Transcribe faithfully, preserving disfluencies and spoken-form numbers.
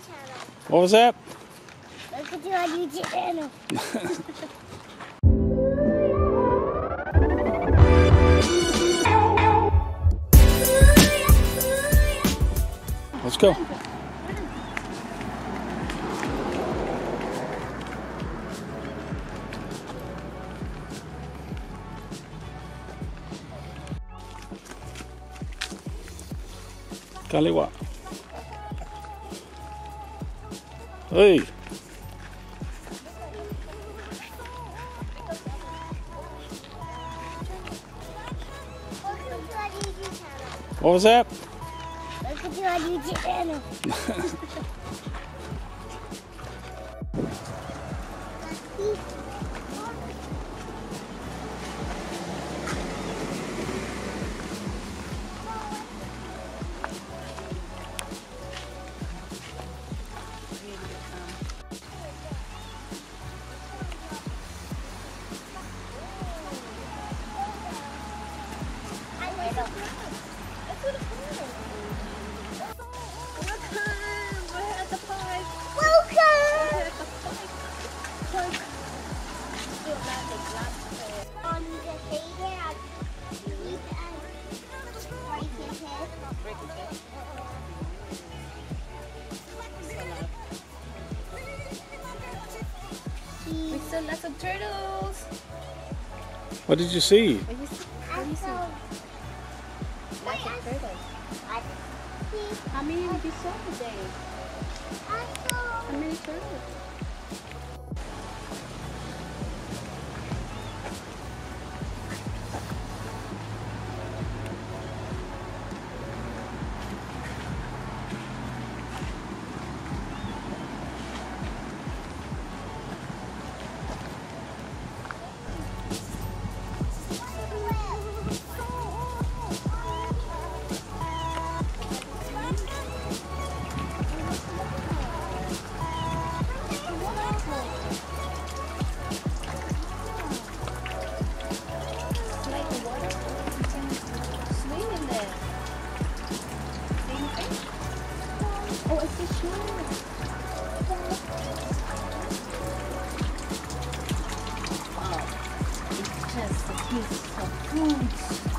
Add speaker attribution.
Speaker 1: channel.
Speaker 2: What was that?
Speaker 1: Look at you on YouTube channel.
Speaker 2: Let's go. Kaliwa. Hey. What was that?
Speaker 1: Look at you on YouTube channel.
Speaker 3: We saw lots of turtles.
Speaker 2: What did you see?
Speaker 3: What do you see? What do you see? Lots of turtles. How many did you saw today? How many turtles? Oh, it's a shore. Oh, it's just a piece of fruit.